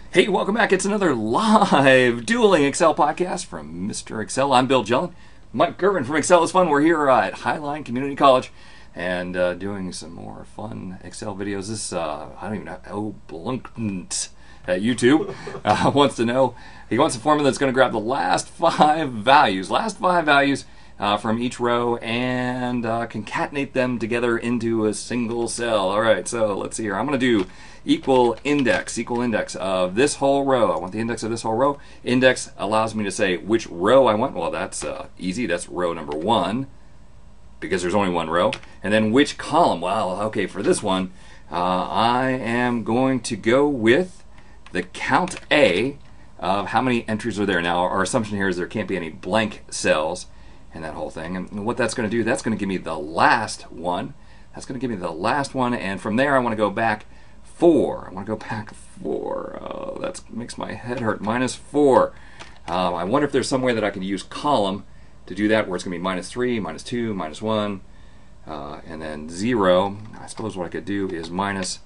Hey, welcome back. It's another live Dueling Excel podcast from Mr. Excel. I'm Bill Jellin. Mike Girvin from Excel is Fun. We're here at Highline Community College and doing some more fun Excel videos. This, I don't even know, OBLUKMT at YouTube wants to know. He wants a formula that's going to grab the last five values from each row and concatenate them together into a single cell. All right, so let's see here. I'm going to do equal index of this whole row. I want the index of this whole row. Index allows me to say which row I want. Well, that's easy. That's row number 1 because there's only one row. And then which column? Well, okay, for this one, I am going to go with the count A of how many entries are there. Now, our assumption here is there can't be any blank cells and that whole thing. And what that's going to do, that's going to give me the last one. That's going to give me the last one, and from there I want to go back 4. I want to go back 4. Oh, that makes my head hurt. -4. I wonder if there's some way that I can use column to do that, where it's going to be -3, -2, -1, and then 0. I suppose what I could do is -5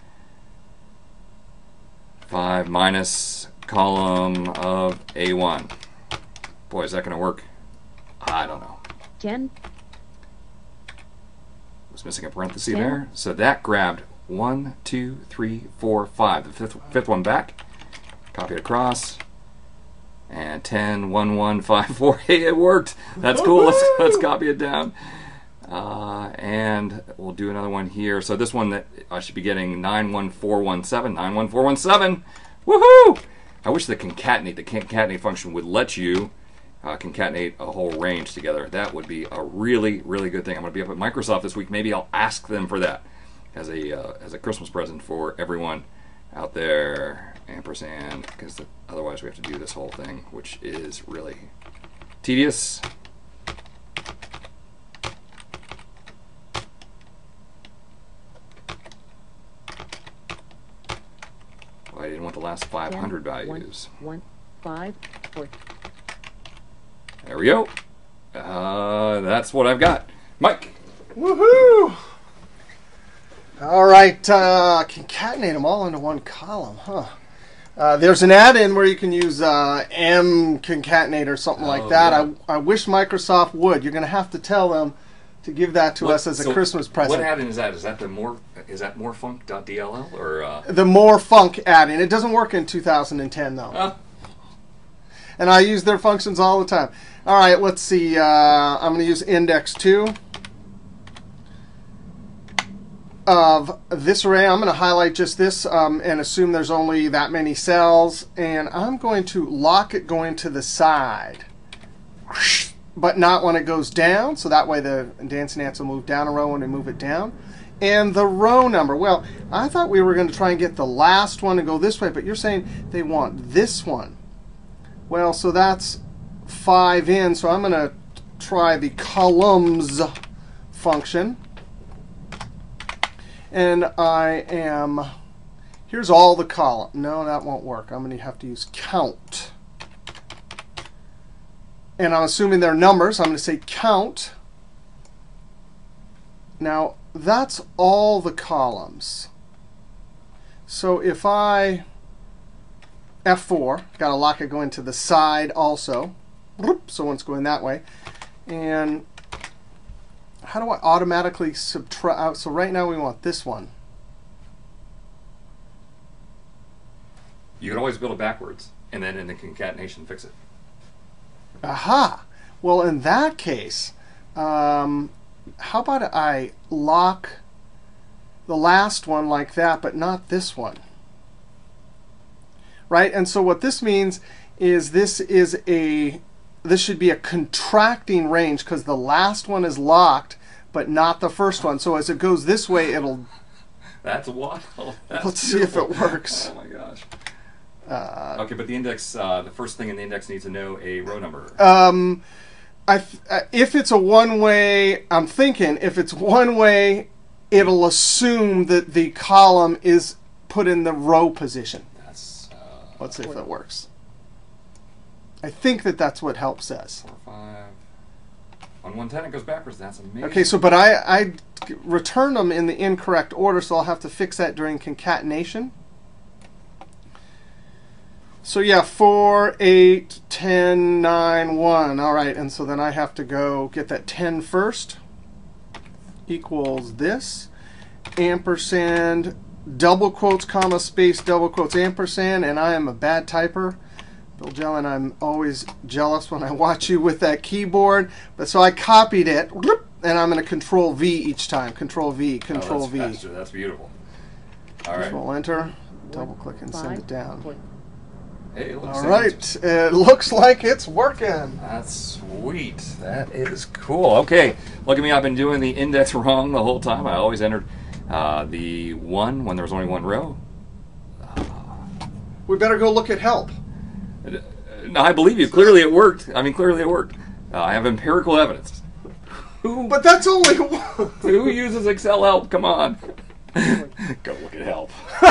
minus column of A1. Boy, is that going to work? I don't know. 10. Was missing a parenthesis there. So that grabbed 1, 2, 3, 4, 5. The fifth one back. Copy it across. And 10, 1, 1, 5, 4. Hey, it worked. That's cool. Let's copy it down. And we'll do another one here. So this one that I should be getting 91417. 91417. Woohoo! I wish the concatenate function would let you concatenate a whole range together. That would be a really, really good thing. I'm going to be up at Microsoft this week. Maybe I'll ask them for that as a Christmas present for everyone out there. Ampersand, because otherwise we have to do this whole thing, which is really tedious. Well, I didn't want the last 500 values. 1, 5, 4. There we go. That's what I've got. Mike. Woohoo! All right, concatenate them all into one column, huh? There's an add-in where you can use M concatenate or something like that. Yeah. I wish Microsoft would. You're going to have to tell them to give that to us as a Christmas present. What add-in is that? Is that morefunc.dll or the more func add-in? It doesn't work in 2010 though. And I use their functions all the time. All right, let's see. I'm going to use index 2 of this array. I'm going to highlight just this and assume there's only that many cells. And I'm going to lock it going to the side, but not when it goes down. So that way the dancing ants will move down a row when they move it down. And the row number. Well, I thought we were going to try and get the last one and go this way, but you're saying they want this one. Well, so that's 5 in, so I'm going to try the columns function. And here's all the column. No, that won't work. I'm going to have to use count. And I'm assuming they're numbers. I'm going to say count. Now, that's all the columns. So if I F4, got to lock it going to the side also. So one's going that way. And how do I automatically subtract? So right now we want this one. you can always build it backwards and then in the concatenation fix it. Aha! Well, in that case, how about I lock the last one like that, but not this one? Right? And so what this means is this should be a contracting range because the last one is locked, but not the first one. So as it goes this way, it'll... That's wild. That's Let's see if it works. Oh my gosh. Okay, but the index, the first thing in the index needs to know a row number. If it's a one-way, I'm thinking if it's one-way, it'll assume that the column is put in the row position. Let's see if that works. I think that's what help says. 4, 5. On 110 it goes backwards. That's amazing. Okay, so but I return them in the incorrect order, so I'll have to fix that during concatenation. So yeah, 4, 8, 10, 9, 1. All right, and so then I have to go get that 10 first. Equals this. Ampersand, double quotes, comma, space, double quotes, ampersand. And I am a bad typer. Bill Jellin, I'm always jealous when I watch you with that keyboard. But so I copied it, and I'm going to Control V each time. Control V, Control V. Faster. That's beautiful. All right. Control Enter, double click and send it down. Hey, it looks All right, it looks like it's working. That's sweet. That is cool. Okay, look at me. I've been doing the index wrong the whole time. I always entered the 1 when there was only 1 row. We better go look at help. No, I believe you. Clearly it worked. I mean, clearly it worked. I have empirical evidence. But that's only one. Who uses Excel help? Come on. Go look at help.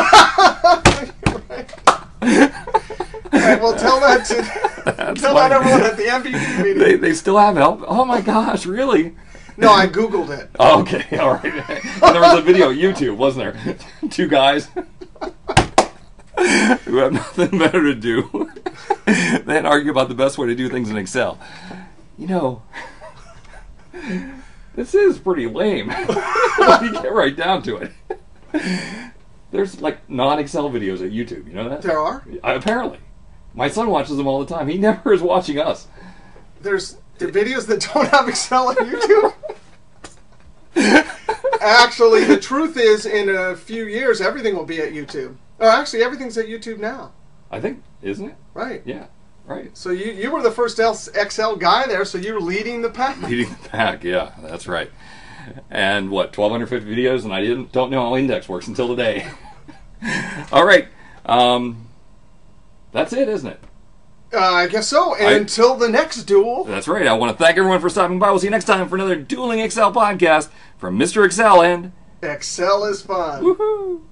Right, well, tell that everyone at the MVP meeting. They still have help? Oh my gosh, really? No, I Googled it. Oh, okay, all right. And there was a video on YouTube, wasn't there? 2 guys who have nothing better to do than argue about the best way to do things in Excel. You know, this is pretty lame when you get right down to it. There's like non-Excel videos at YouTube, you know that? There are? Apparently. My son watches them all the time. He never is watching us. There's the videos that don't have Excel on YouTube? Actually, the truth is, in a few years, everything will be at YouTube. Oh, actually, everything's at YouTube now. I think, isn't it? Right. Yeah, right. So you were the first Excel guy there, so you're leading the pack. Leading the pack, yeah, that's right. And what, 1,250 videos, and I don't know how index works until today. All right. That's it, isn't it? I guess so. And until the next duel. That's right. I want to thank everyone for stopping by. We'll see you next time for another Dueling Excel podcast from Mr. Excel and Excel is fun. Woohoo!